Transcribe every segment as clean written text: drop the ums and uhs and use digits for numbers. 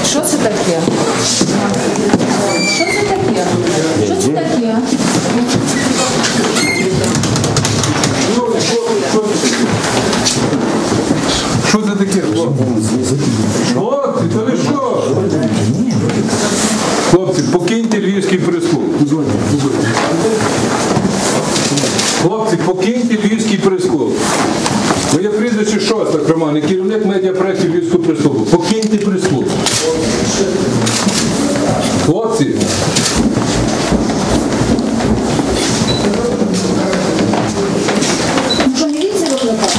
Що це таке? Що це таке? Що це таке? Що це таке? Хлопці, то ви що? Хлопці, покиньте Львівський прес-клуб. Хлопці, покиньте Львівський прес-клуб. Моє прізвище Шостак Роман, і керівник медіапроекту Львівського прес-клубу. Покиньте прес-клуб. Хлопці. Що, міліція викликала?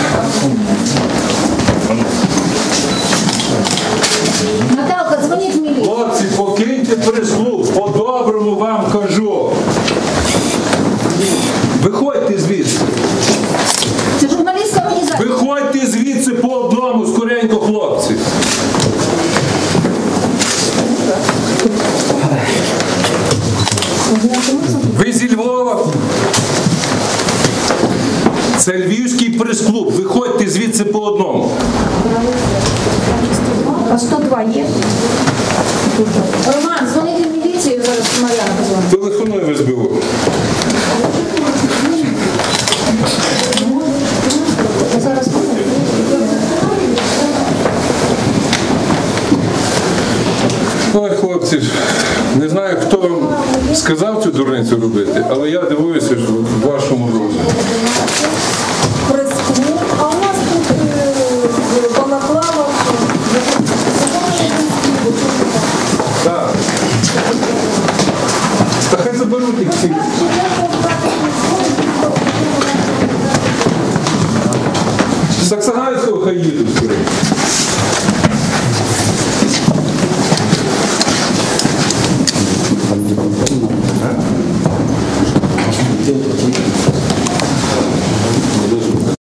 Наталка, дзвоніть в міліцію. Хлопці, покиньте прес-клуб. По-доброму вам кажу. Виходьте звідси. Це журналістська організація. Виходьте звідси по одному, скоренько, хлопці. Ви зі Львова? Це Львівський прес-клуб. Виходьте звідси по одному. А 102 є? Роман, дзвоніть в міліцію, зараз Мар'яна позвонить. Телефонуй в СБУ. Зараз Ой, хлопці, не знаю, хто вам сказав цю дурницю робити, але я дивуюся, що в вашому розумі. Прес-клуб, а у нас тут балаклава.